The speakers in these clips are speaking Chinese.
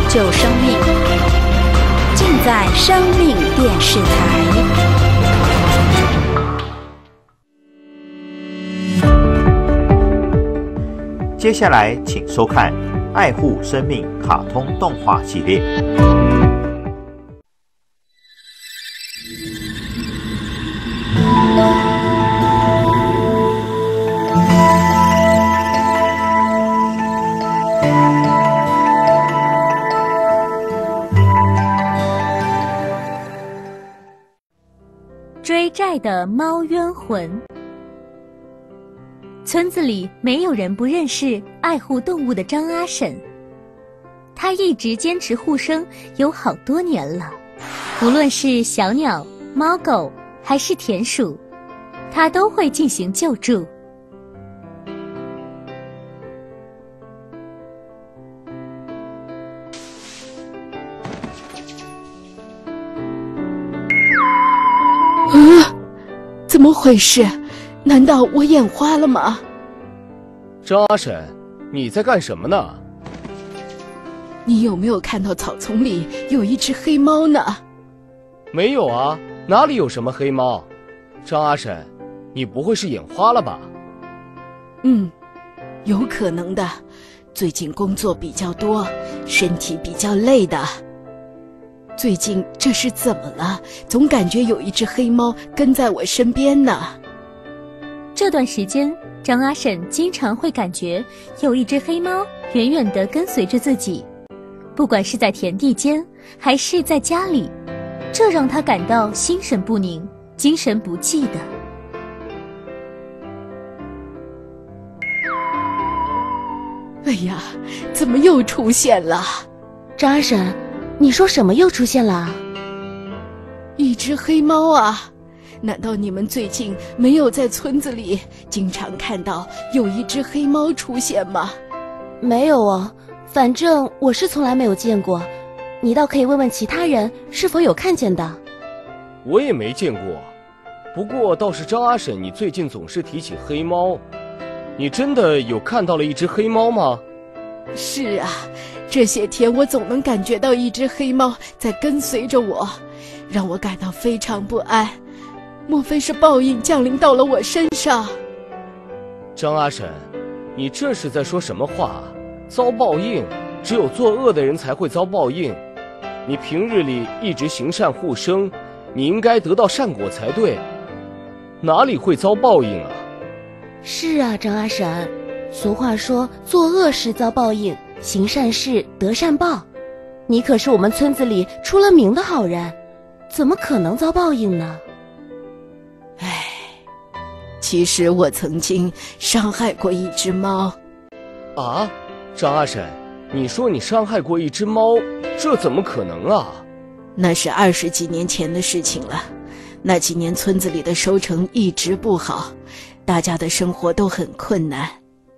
救生命，尽在生命电视台。 接下来请收看《爱护生命》卡通动画系列。 追债的猫冤魂。村子里没有人不认识爱护动物的张阿婶，她一直坚持护生有好多年了，无论是小鸟、猫狗还是田鼠，她都会进行救助。 怎么回事？难道我眼花了吗？ 张阿婶，你在干什么呢？ 你有没有看到草丛里有一只黑猫呢？ 没有啊，哪里有什么黑猫？张阿婶，你不会是眼花了吧？ 有可能的。最近工作比较多，身体比较累的。最近这是怎么了？总感觉有一只黑猫跟在我身边呢。 这段时间，张阿婶经常会感觉有一只黑猫远远地跟随着自己，不管是在田地间还是在家里，这让她感到心神不宁、精神不济的。 哎呀，怎么又出现了？ 张阿婶，你说什么又出现了？ 一只黑猫啊！难道你们最近没有在村子里经常看到有一只黑猫出现吗？ 没有啊，反正我是从来没有见过。你倒可以问问其他人是否有看见的。 我也没见过，不过倒是张阿婶，你最近总是提起黑猫，你真的有看到了一只黑猫吗？ 是啊，这些天我总能感觉到一只黑猫在跟随着我，让我感到非常不安。莫非是报应降临到了我身上？ 张阿婶，你这是在说什么话？遭报应，只有作恶的人才会遭报应。你平日里一直行善护生，你应该得到善果才对，哪里会遭报应啊？ 是啊，张阿婶，俗话说做恶事遭报应，行善事得善报。你可是我们村子里出了名的好人，怎么可能遭报应呢？ 其实我曾经伤害过一只猫。 啊，张阿婶，你说你伤害过一只猫，这怎么可能啊？ 那是20几年前的事情了。那几年村子里的收成一直不好，大家的生活都很困难。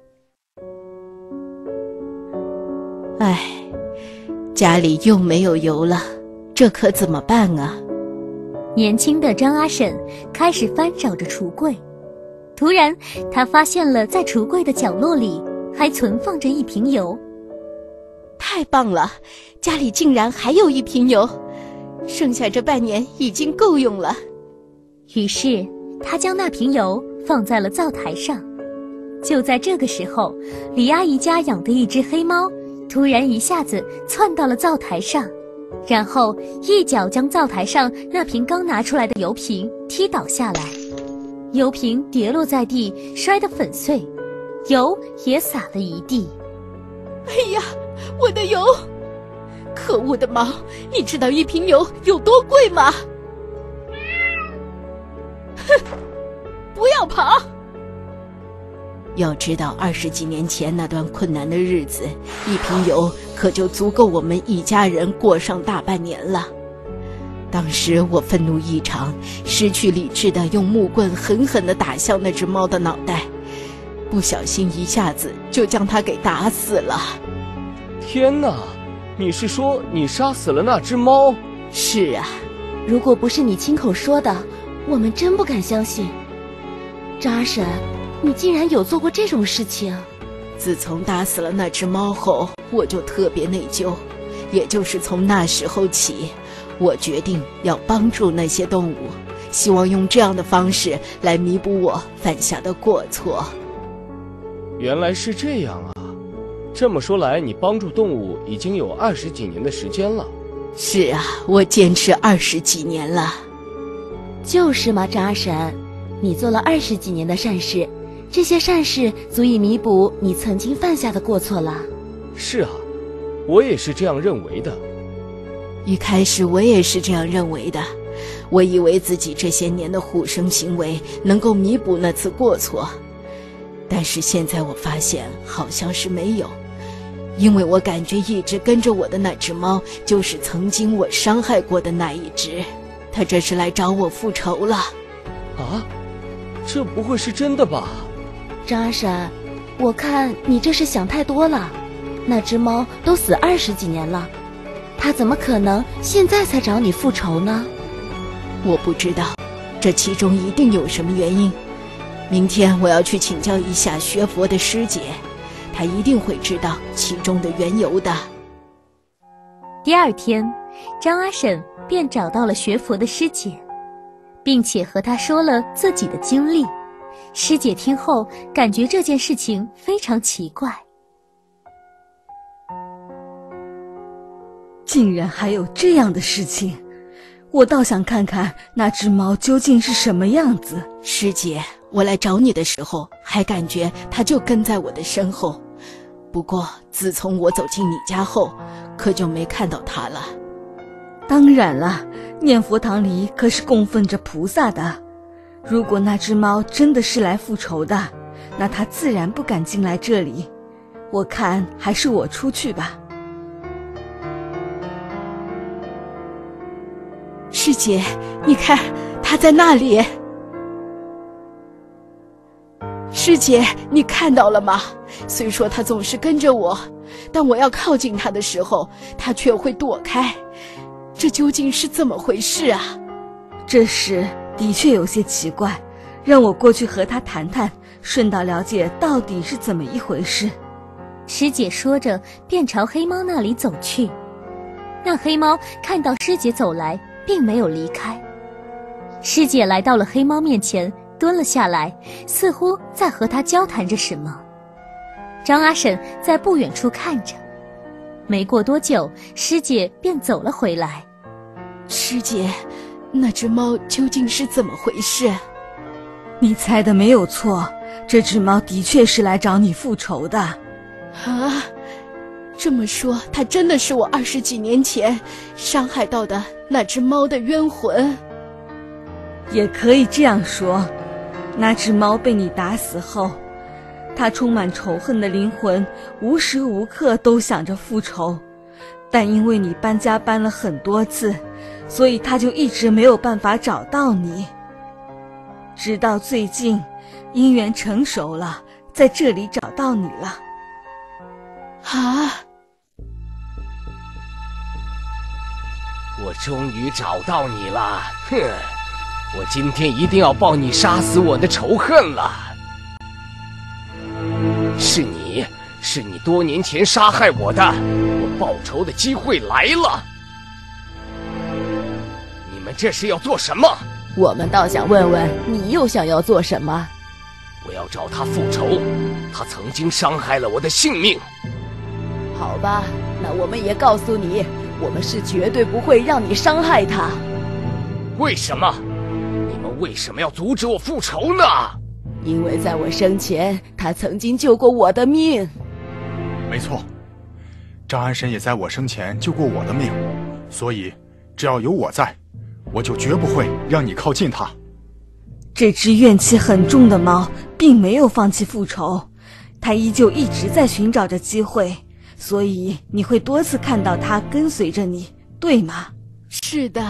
家里又没有油了，这可怎么办啊？ 年轻的张阿婶开始翻找着橱柜，突然她发现了在橱柜的角落里还存放着一瓶油。 太棒了，家里竟然还有一瓶油，剩下这半年已经够用了。 于是她将那瓶油放在了灶台上。就在这个时候，李阿姨家养的一只黑猫突然一下子窜到了灶台上，然后一脚将灶台上那瓶刚拿出来的油瓶踢倒下来，油瓶跌落在地，摔得粉碎，油也洒了一地。 哎呀，我的油！可恶的猫，你知道一瓶油有多贵吗？哼，不要跑！要知道20几年前那段困难的日子，一瓶油可就足够我们一家人过上大半年了。当时我愤怒异常，失去理智地用木棍狠狠地打向那只猫的脑袋，不小心一下子就将它给打死了。 天哪，你是说你杀死了那只猫？ 是啊， 如果不是你亲口说的，我们真不敢相信。张阿婶，你竟然有做过这种事情？ 自从打死了那只猫后，我就特别内疚， 也就是从那时候起，我决定要帮助那些动物，希望用这样的方式来弥补我犯下的过错。 原来是这样啊！这么说来，你帮助动物已经有20几年的时间了。 是啊，我坚持20几年了。 就是嘛，张阿婶，你做了20几年的善事，这些善事足以弥补你曾经犯下的过错了。 是啊，我也是这样认为的。 一开始我也是这样认为的，我以为自己这些年的护生行为能够弥补那次过错，但是现在我发现好像是没有，因为我感觉一直跟着我的那只猫就是曾经我伤害过的那一只，它这是来找我复仇了。 啊，这不会是真的吧？ 张阿婶，我看你这是想太多了。那只猫都死20几年了，它怎么可能现在才找你复仇呢？ 我不知道，这其中一定有什么原因。明天我要去请教一下学佛的师姐，她一定会知道其中的缘由的。 第二天，张阿婶便找到了学佛的师姐，并且和她说了自己的经历。师姐听后感觉这件事情非常奇怪。 竟然还有这样的事情，我倒想看看那只猫究竟是什么样子。 师姐，我来找你的时候还感觉它就跟在我的身后，不过自从我走进你家后，可就没看到它了。 当然了，念佛堂里可是供奉着菩萨的，如果那只猫真的是来复仇的，那它自然不敢进来这里。我看还是我出去吧。 师姐，你看，他在那里。师姐，你看到了吗？虽说他总是跟着我，但我要靠近他的时候，他却会躲开。这究竟是怎么回事啊？ 这事的确有些奇怪，让我过去和他谈谈，顺道了解到底是怎么一回事。 师姐说着，便朝黑猫那里走去。那黑猫看到师姐走来，并没有离开。师姐来到了黑猫面前，蹲了下来，似乎在和他交谈着什么。张阿婶在不远处看着，没过多久，师姐便走了回来。 师姐，那只猫究竟是怎么回事？ 你猜的没有错，这只猫的确是来找你复仇的。 啊，这么说，它真的是我20几年前伤害到的那只猫的冤魂？ 也可以这样说，那只猫被你打死后，它充满仇恨的灵魂无时无刻都想着复仇，但因为你搬家搬了很多次，所以它就一直没有办法找到你。直到最近因缘成熟了，在这里找到你了。 啊！ 我终于找到你了，哼！我今天一定要报你杀死我的仇恨了。是你多年前杀害我的，我报仇的机会来了。你们这是要做什么？ 我们倒想问问你又想要做什么。 我要找他复仇，他曾经伤害了我的性命。 好吧，那我们也告诉你，我们是绝对不会让你伤害他。 为什么？你们为什么要阻止我复仇呢？ 因为在我生前，他曾经救过我的命。 没错，张安神也在我生前救过我的命，所以只要有我在，我就绝不会让你靠近他。 这只怨气很重的猫并没有放弃复仇，它依旧一直在寻找着机会，所以你会多次看到它跟随着你，对吗？ 是的。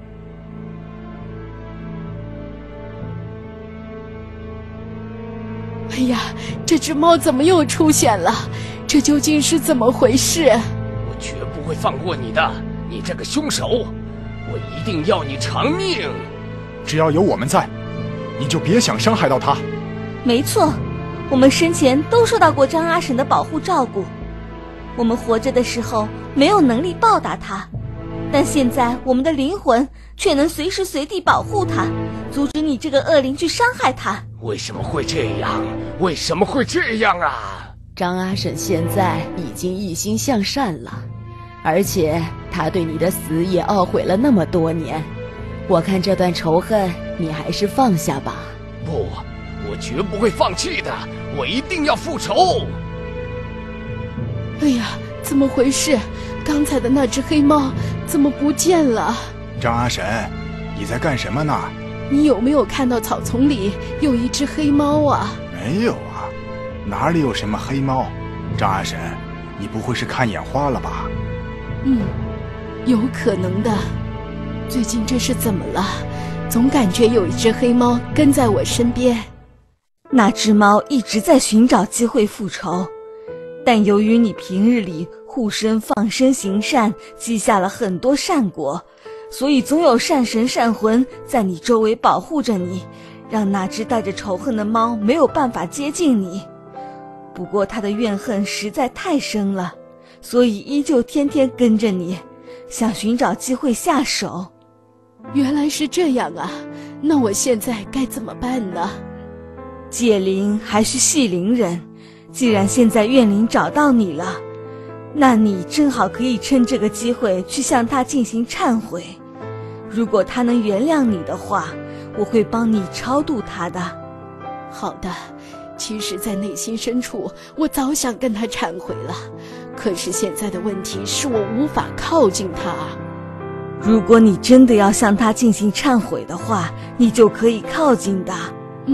哎呀，这只猫怎么又出现了？这究竟是怎么回事？ 我绝不会放过你的，你这个凶手！我一定要你偿命！ 只要有我们在，你就别想伤害到他。 没错，我们生前都受到过张阿婶的保护照顾。 我们活着的时候没有能力报答他，但现在我们的灵魂却能随时随地保护他，阻止你这个恶灵去伤害他。 为什么会这样？为什么会这样啊？ 张阿婶现在已经一心向善了，而且他对你的死也懊悔了那么多年，我看这段仇恨你还是放下吧。 不，我绝不会放弃的，我一定要复仇。 哎呀，怎么回事？刚才的那只黑猫怎么不见了？ 张阿婶，你在干什么呢？ 你有没有看到草丛里有一只黑猫啊？ 没有啊，哪里有什么黑猫？张阿婶，你不会是看眼花了吧？ 有可能的。最近这是怎么了？总感觉有一只黑猫跟在我身边。 那只猫一直在寻找机会复仇，但由于你平日里护身放生行善，积下了很多善果，所以总有善神善魂在你周围保护着你，让那只带着仇恨的猫没有办法接近你。不过它的怨恨实在太深了，所以依旧天天跟着你，想寻找机会下手。 原来是这样啊，那我现在该怎么办呢？ 解铃还需系铃人，既然现在怨灵找到你了，那你正好可以趁这个机会去向他进行忏悔。如果他能原谅你的话，我会帮你超度他的。 好的，其实在内心深处我早想跟他忏悔了，可是现在的问题是我无法靠近他。 如果你真的要向他进行忏悔的话，你就可以靠近的。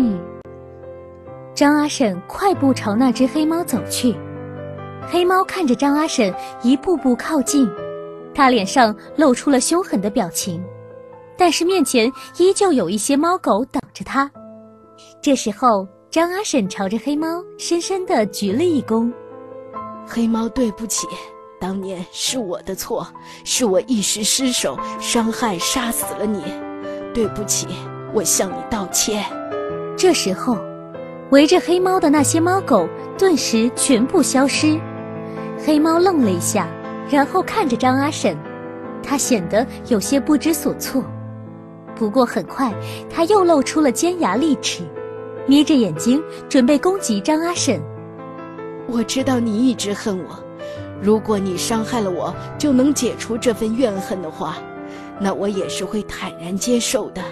张阿婶快步朝那只黑猫走去。黑猫看着张阿婶一步步靠近，他脸上露出了凶狠的表情，但是面前依旧有一些猫狗等着他。这时候张阿婶朝着黑猫深深地鞠了一躬。 黑猫，对不起，当年是我的错，是我一时失手，伤害杀死了你，对不起，我向你道歉。 这时候围着黑猫的那些猫狗顿时全部消失。黑猫愣了一下，然后看着张阿婶，他显得有些不知所措。不过很快他又露出了尖牙利齿，眯着眼睛准备攻击张阿婶。 我知道你一直恨我，如果你伤害了我就能解除这份怨恨的话，那我也是会坦然接受的。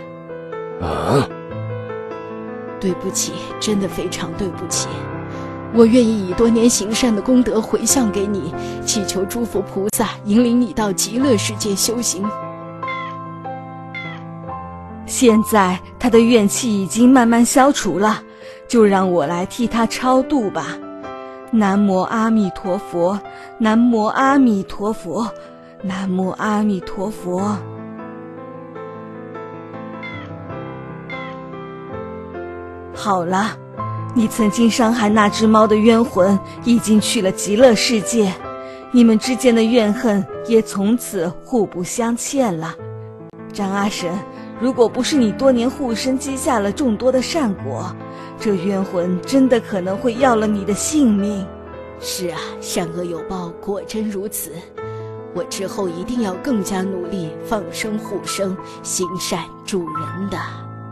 对不起，真的非常对不起，我愿意以多年行善的功德回向给你，祈求诸佛菩萨引领你到极乐世界修行。 现在他的怨气已经慢慢消除了，就让我来替他超度吧。南无阿弥陀佛，南无阿弥陀佛，南无阿弥陀佛。好了，你曾经伤害那只猫的冤魂已经去了极乐世界，你们之间的怨恨也从此互不相欠了。张阿婶，如果不是你多年护身积下了众多的善果，这冤魂真的可能会要了你的性命。 是啊，善恶有报，果真如此。我之后一定要更加努力，放生护生，行善助人的。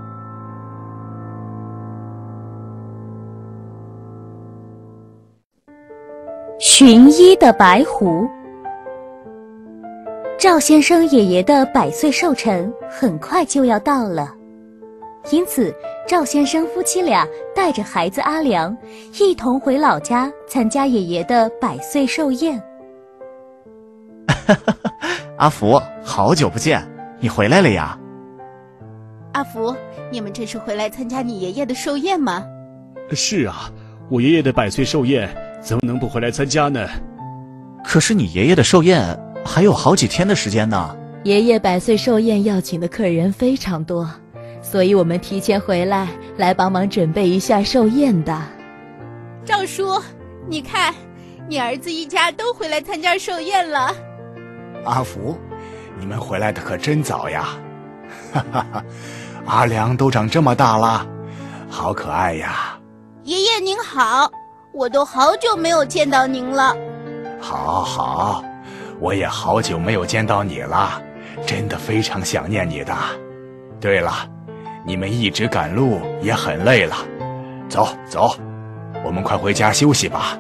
寻医的白狐。赵先生爷爷的100岁寿辰很快就要到了，因此赵先生夫妻俩带着孩子阿良一同回老家参加爷爷的100岁寿宴。 阿福，好久不见，你回来了呀？ 阿福，你们这是回来参加你爷爷的寿宴吗？ 是啊，我爷爷的100岁寿宴怎么能不回来参加呢？ 可是你爷爷的寿宴还有好几天的时间呢。 爷爷100岁寿宴要请的客人非常多，所以我们提前回来帮忙准备一下寿宴的。 赵叔，你看，你儿子一家都回来参加寿宴了。 阿福，你们回来的可真早呀！哈哈哈，阿良都长这么大了，好可爱呀！ 爷爷您好，我都好久没有见到您了。 好好，我也好久没有见到你了，真的非常想念你的。对了，你们一直赶路也很累了，走走，我们快回家休息吧。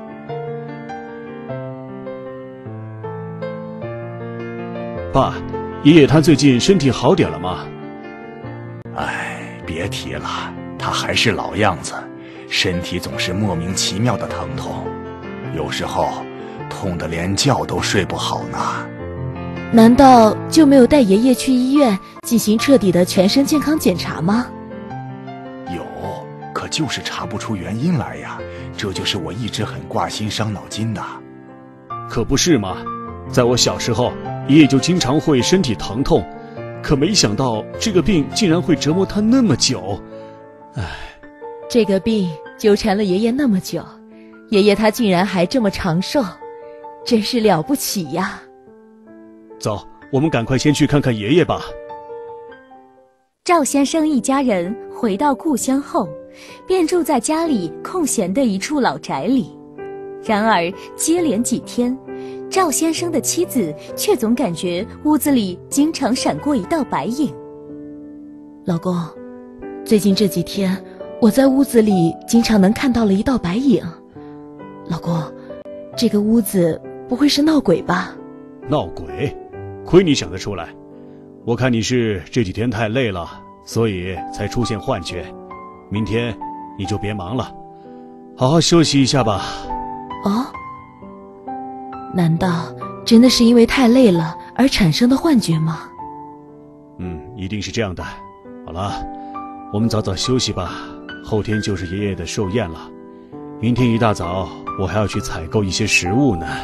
爸，爷爷他最近身体好点了吗？ 哎，别提了，他还是老样子，身体总是莫名其妙的疼痛，有时候痛得连觉都睡不好呢。 难道就没有带爷爷去医院进行彻底的全身健康检查吗？ 有，可就是查不出原因来呀，这就是我一直很挂心伤脑筋的。 可不是嘛，在我小时候，爷爷就经常会身体疼痛，可没想到这个病竟然会折磨他那么久。唉， 这个病纠缠了爷爷那么久，爷爷他竟然还这么长寿，真是了不起呀。 走，我们赶快先去看看爷爷吧。 赵先生一家人回到故乡后，便住在家里空闲的一处老宅里。然而接连几天，赵先生的妻子却总感觉屋子里经常闪过一道白影。 老公，最近这几天我在屋子里经常能看到了一道白影。老公，这个屋子不会是闹鬼吧？ 闹鬼？亏你想得出来。我看你是这几天太累了，所以才出现幻觉。明天你就别忙了，好好休息一下吧。 哦，难道真的是因为太累了而产生的幻觉吗？ 一定是这样的。好了，我们早早休息吧，后天就是爷爷的寿宴了。明天一大早我还要去采购一些食物呢。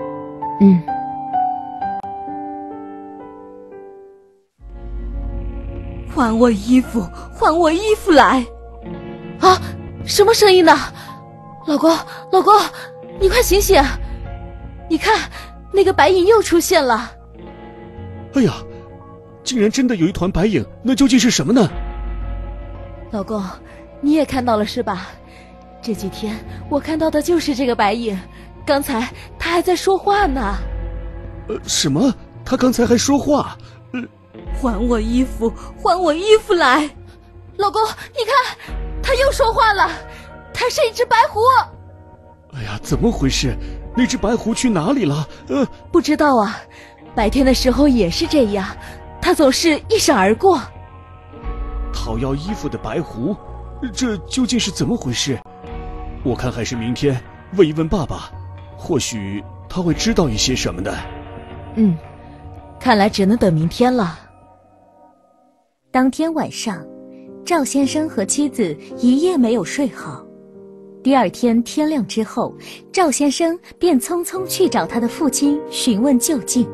还我衣服，还我衣服来！ 啊，什么声音呢？老公，老公，你快醒醒！你看，那个白影又出现了。 哎呀，竟然真的有一团白影，那究竟是什么呢？ 老公，你也看到了是吧？这几天我看到的就是这个白影，刚才他还在说话呢。 什么？他刚才还说话？ 还我衣服，还我衣服来！ 老公，你看，他又说话了，他是一只白狐。 哎呀，怎么回事？那只白狐去哪里了？ 不知道啊，白天的时候也是这样，他总是一闪而过。 讨要衣服的白狐，这究竟是怎么回事？我看还是明天问一问爸爸，或许他会知道一些什么的。 看来只能等明天了。 当天晚上，赵先生和妻子一夜没有睡好。第二天天亮之后，赵先生便匆匆去找他的父亲询问究竟。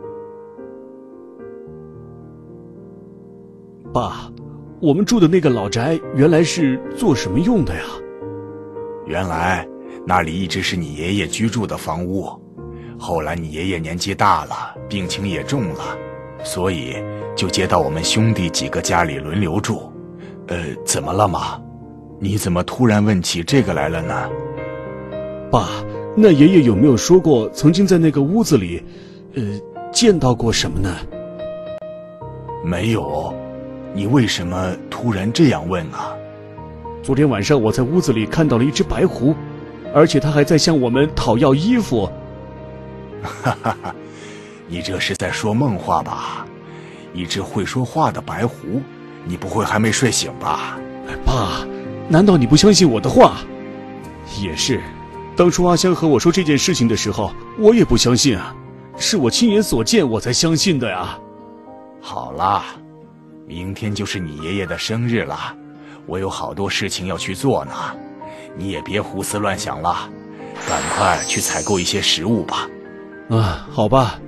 爸，我们住的那个老宅原来是做什么用的呀？ 原来那里一直是你爷爷居住的房屋，后来你爷爷年纪大了，病情也重了，所以就接到我们兄弟几个家里轮流住。怎么了吗？你怎么突然问起这个来了呢？ 爸，那爷爷有没有说过曾经在那个屋子里见到过什么呢？ 没有。你为什么突然这样问啊？ 昨天晚上我在屋子里看到了一只白狐，而且它还在向我们讨要衣服。 哈哈哈，你这是在说梦话吧？一只会说话的白狐，你不会还没睡醒吧？ 爸，难道你不相信我的话？也是，当初阿香和我说这件事情的时候，我也不相信啊，是我亲眼所见我才相信的呀。 好啦，明天就是你爷爷的生日了，我有好多事情要去做呢，你也别胡思乱想了，赶快去采购一些食物吧。 好吧。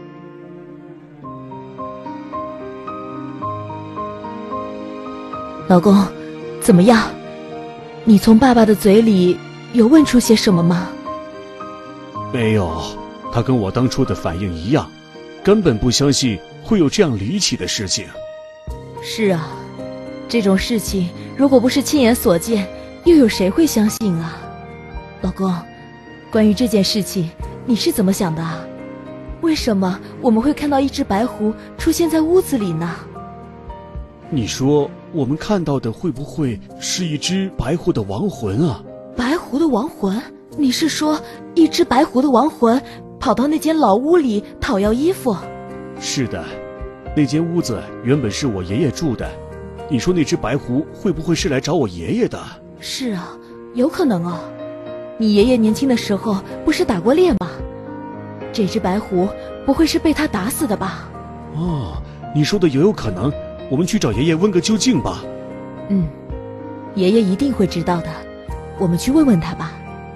老公，怎么样？你从爸爸的嘴里有问出些什么吗？ 没有，他跟我当初的反应一样，根本不相信会有这样离奇的事情。 是啊，这种事情如果不是亲眼所见，又有谁会相信啊？老公，关于这件事情， 你是怎么想的？为什么我们会看到一只白狐出现在屋子里呢？ 你说我们看到的会不会是一只白狐的亡魂啊？ 白狐的亡魂？你是说一只白狐的亡魂跑到那间老屋里讨要衣服？ 是的，那间屋子原本是我爷爷住的。你说那只白狐会不会是来找我爷爷的？ 是啊，有可能哦。你爷爷年轻的时候不是打过猎吗？这只白狐不会是被他打死的吧？ 哦，你说的也有可能。我们去找爷爷问个究竟吧。 爷爷一定会知道的，我们去问问他吧。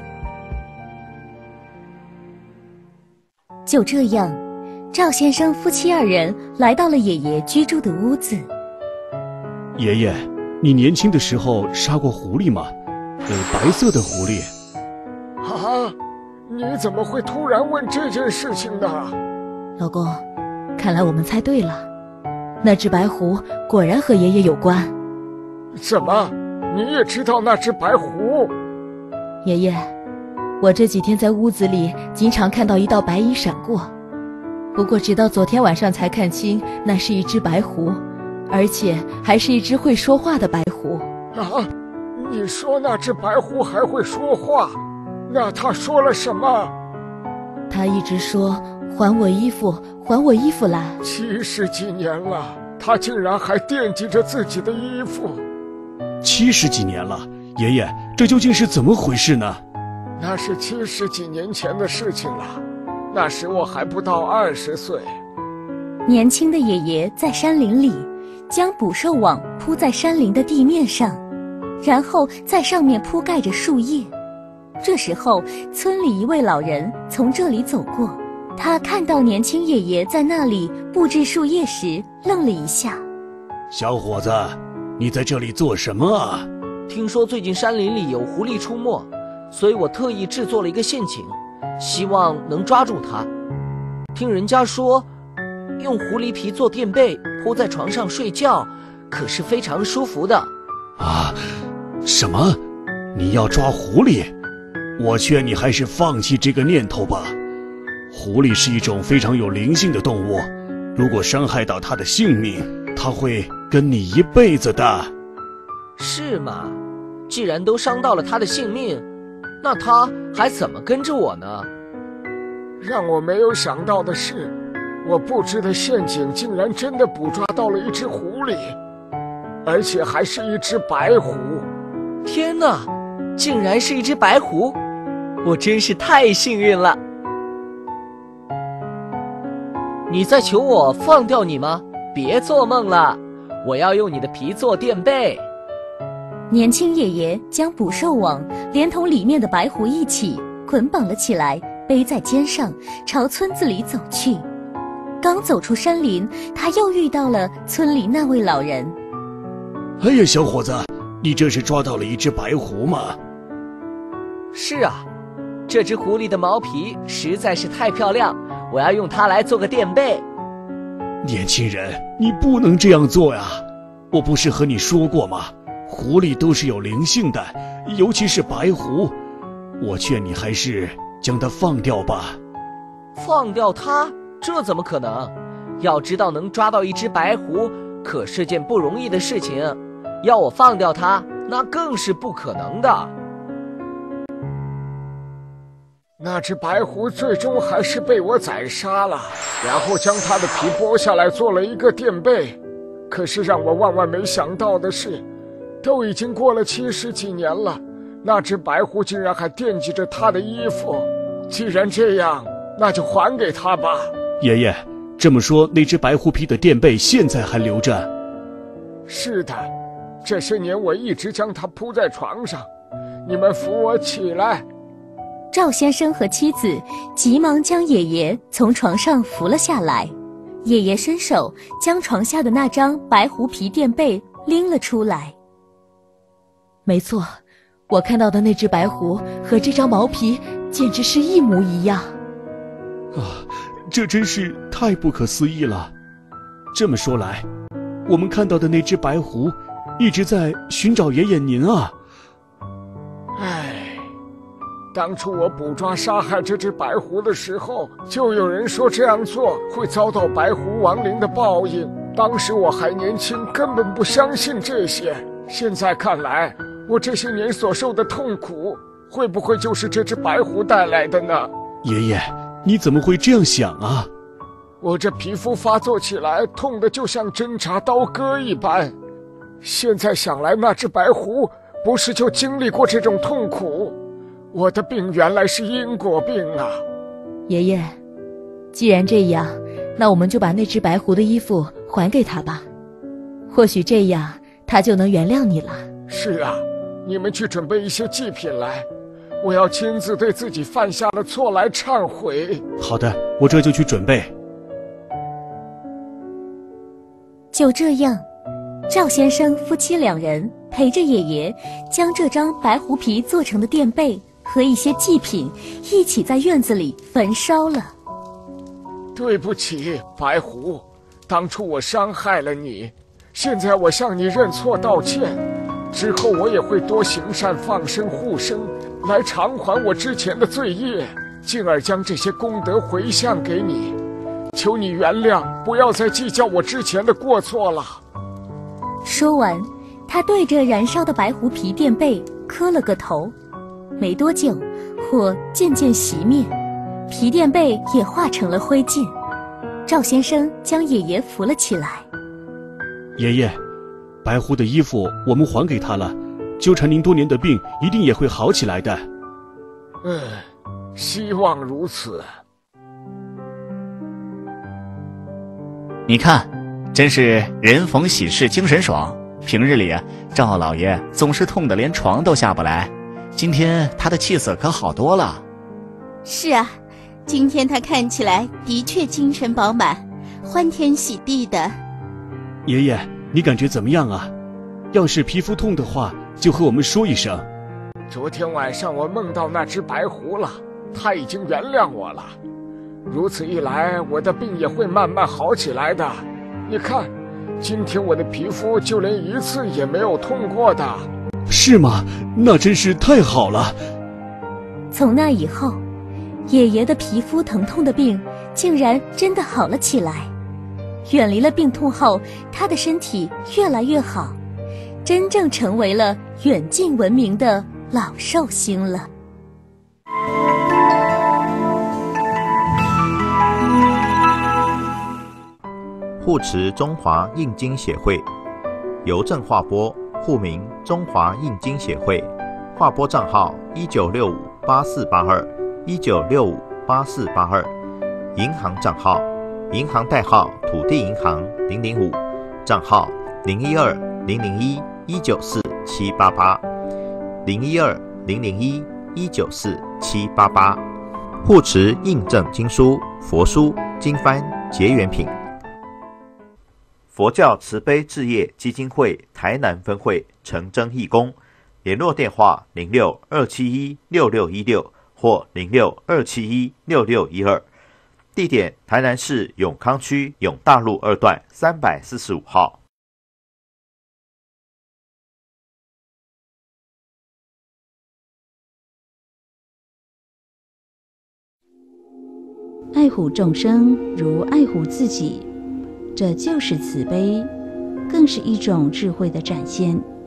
就这样，赵先生夫妻二人来到了爷爷居住的屋子。 爷爷，你年轻的时候杀过狐狸吗？白色的狐狸。 啊，你怎么会突然问这件事情呢？ 老公，看来我们猜对了，那只白狐果然和爷爷有关。 怎么，你也知道那只白狐？ 爷爷，我这几天在屋子里经常看到一道白影闪过，不过直到昨天晚上才看清那是一只白狐，而且还是一只会说话的白狐。 啊，你说那只白狐还会说话？那他说了什么？ 他一直说还我衣服，还我衣服来。 70几年了，他竟然还惦记着自己的衣服。 70几年了，爷爷，这究竟是怎么回事呢？ 那是70几年前的事情了，那时我还不到20岁。 年轻的爷爷在山林里将捕兽网铺在山林的地面上，然后在上面铺盖着树叶。这时候，村里一位老人从这里走过，他看到年轻爷爷在那里布置树叶时，愣了一下。 小伙子，你在这里做什么啊？ 听说最近山林里有狐狸出没，所以我特意制作了一个陷阱，希望能抓住它。听人家说，用狐狸皮做垫被铺在床上睡觉，可是非常舒服的。 啊，什么？你要抓狐狸？我劝你还是放弃这个念头吧。狐狸是一种非常有灵性的动物，如果伤害到它的性命，它会跟你一辈子的。 是吗？既然都伤到了它的性命，那它还怎么跟着我呢？ 让我没有想到的是，我布置的陷阱竟然真的捕捉到了一只狐狸，而且还是一只白狐。 天哪，竟然是一只白狐！我真是太幸运了。你在求我放掉你吗？别做梦了，我要用你的皮做垫被。 年轻爷爷将捕兽网连同里面的白狐一起捆绑了起来，背在肩上，朝村子里走去。刚走出山林，他又遇到了村里那位老人。 哎呀，小伙子，你这是抓到了一只白狐吗？ 是啊，这只狐狸的毛皮实在是太漂亮，我要用它来做个垫被。 年轻人，你不能这样做呀！我不是和你说过吗？狐狸都是有灵性的，尤其是白狐。我劝你还是将它放掉吧。 放掉它？这怎么可能？要知道能抓到一只白狐，可是件不容易的事情。要我放掉它，那更是不可能的。 那只白狐最终还是被我宰杀了，然后将它的皮剥下来做了一个垫被。可是让我万万没想到的是，都已经过了70几年了，那只白狐竟然还惦记着它的衣服。既然这样，那就还给他吧。 爷爷，这么说那只白狐皮的垫被现在还留着？ 是的，这些年我一直将它铺在床上。你们扶我起来。 赵先生和妻子急忙将爷爷从床上扶了下来。爷爷伸手将床下的那张白狐皮垫被拎了出来。 没错，我看到的那只白狐和这张毛皮简直是一模一样。 啊，这真是太不可思议了。这么说来，我们看到的那只白狐一直在寻找爷爷您啊。 唉， 当初我捕抓杀害这只白狐的时候，就有人说这样做会遭到白狐亡灵的报应。当时我还年轻，根本不相信这些。现在看来，我这些年所受的痛苦，会不会就是这只白狐带来的呢？ 爷爷，你怎么会这样想啊？ 我这皮肤发作起来，痛得就像针插刀割一般。现在想来，那只白狐不是就经历过这种痛苦？我的病原来是因果病啊！ 爷爷，既然这样，那我们就把那只白狐的衣服还给他吧，或许这样他就能原谅你了。 是啊，你们去准备一些祭品来，我要亲自对自己犯下的错来忏悔。 好的，我这就去准备。 就这样，赵先生夫妻两人陪着爷爷，将这张白狐皮做成的垫被和一些祭品一起在院子里焚烧了。 对不起，白狐，当初我伤害了你，现在我向你认错道歉，之后我也会多行善放生护生，来偿还我之前的罪业，进而将这些功德回向给你。求你原谅，不要再计较我之前的过错了。 说完，他对着燃烧的白狐皮垫被磕了个头。没多久，火渐渐熄灭，皮垫被也化成了灰烬。赵先生将爷爷扶了起来。 爷爷，白狐的衣服我们还给他了，纠缠您多年的病一定也会好起来的。 希望如此。 你看，真是人逢喜事精神爽。平日里赵老爷总是痛得连床都下不来，今天他的气色可好多了。 是啊，今天他看起来的确精神饱满，欢天喜地的。 爷爷，你感觉怎么样啊？要是皮肤痛的话，就和我们说一声。 昨天晚上我梦到那只白狐了，它已经原谅我了。如此一来，我的病也会慢慢好起来的。你看，今天我的皮肤就连一次也没有痛过的。 是吗？那真是太好了。 从那以后，爷爷的皮肤疼痛的病竟然真的好了起来。远离了病痛后，他的身体越来越好，真正成为了远近闻名的老寿星了。 护持中华印经协会，邮政划拨，户名中华印经协会，划拨账号19658482，19658482，银行账号，银行代号土地银行005，账号012001194788，012001194788，护持印证经书、佛书、经幡、结缘品。佛教慈悲置业基金会台南分会陈真义工，联络电话0627166616或0627166612，地点台南市永康区永大路2段345号。 爱护众生如爱护自己，这就是慈悲，更是一种智慧的展现。